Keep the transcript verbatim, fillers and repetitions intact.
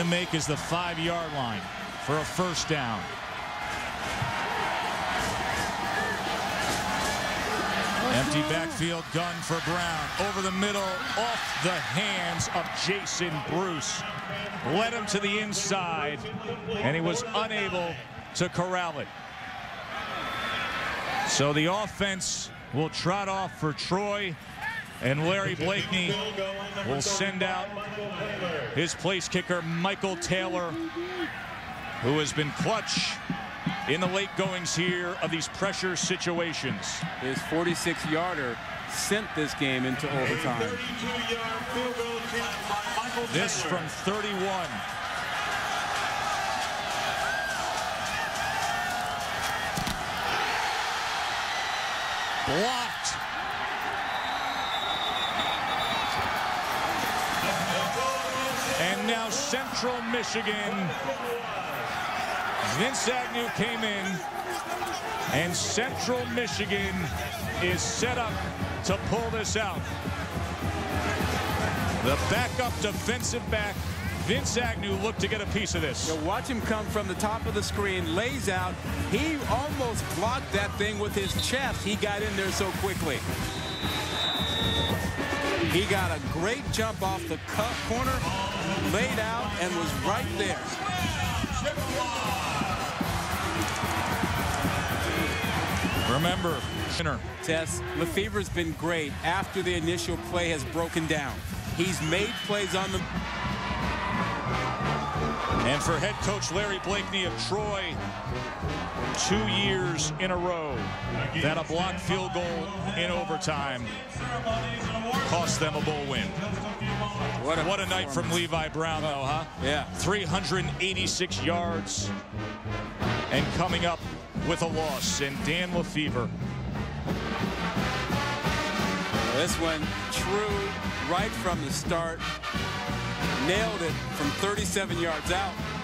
make is the five-yard line for a first down. Empty backfield gun for Brown. Over the middle, off the hands of Jason Bruce. Led him to the inside, and he was unable to corral it. So the offense will trot off for Troy, and Larry Blakeney will send out his place kicker, Michael Taylor, who has been clutch in the late goings here of these pressure situations. His forty-six yarder sent this game into overtime. This from thirty-one. Blocked. And now Central Michigan. Vince Agnew came in, and Central Michigan is set up to pull this out. The backup defensive back, Vince Agnew, looked to get a piece of this. You'll watch him come from the top of the screen, lays out. He almost blocked that thing with his chest. He got in there so quickly. He got a great jump off the corner, laid out, and was right there. Remember, Tess, Lefebvre's been great after the initial play has broken down. He's made plays on the... And for head coach Larry Blakeney of Troy, two years in a row that a blocked field goal in overtime cost them a bowl win. What a, what a night from Levi Brown, though, huh? Yeah. three hundred eighty-six yards, and coming up with a loss. And Dan Lefebvre. This one true right from the start. Nailed it from thirty-seven yards out.